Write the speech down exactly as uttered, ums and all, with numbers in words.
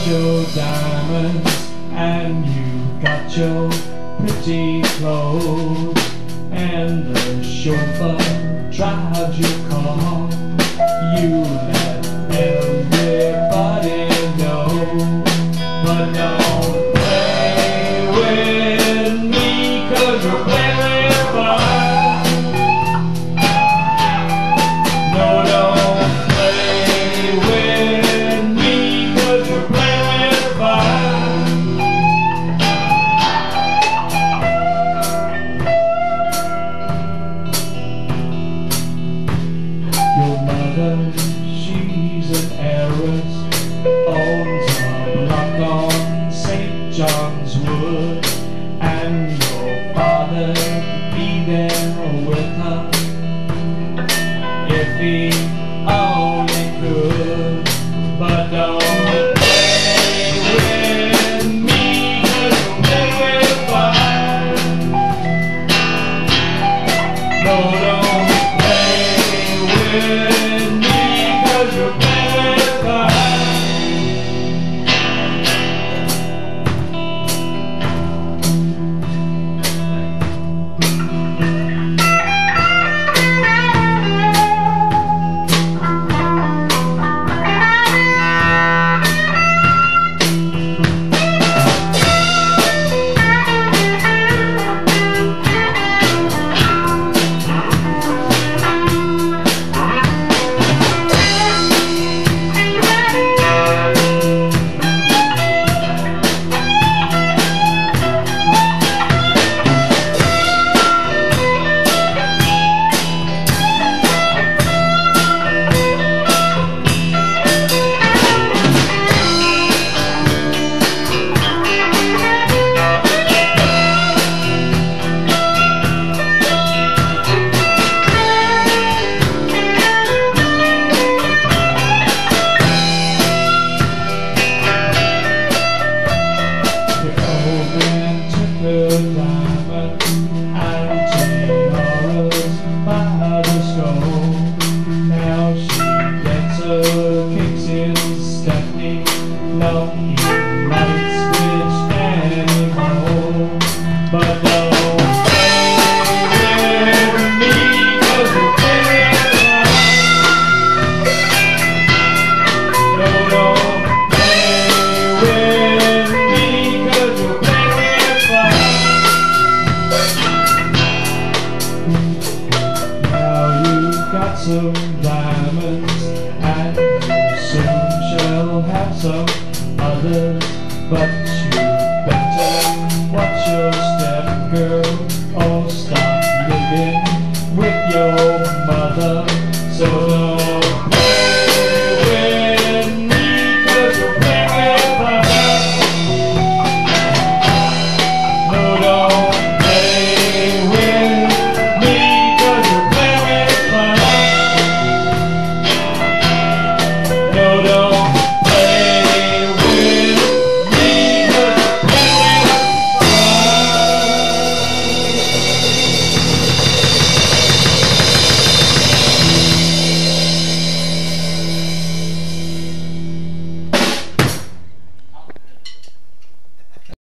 your diamonds and you've got your pretty clothes, and the chauffeur drives your car. You let everybody know, but don't play with me, 'cause you're playing with fire. No, don't play with me, 'cause you're playing with fire. Your mother, she's an heiress, owns a block on Saint John's Wood, and your father could be there with her if he only could. But don't play with me, 'cause you'll play with fire. No, don't play with me, 'cause you'll play with fire. Now she gets her kicks in Stephanie. No, he might switch anymore. But don't play with me, 'cause you're playing with fire. No, don't play with me, 'cause you're playing with fire. Now you've got some diamonds, and you soon shall have some others, but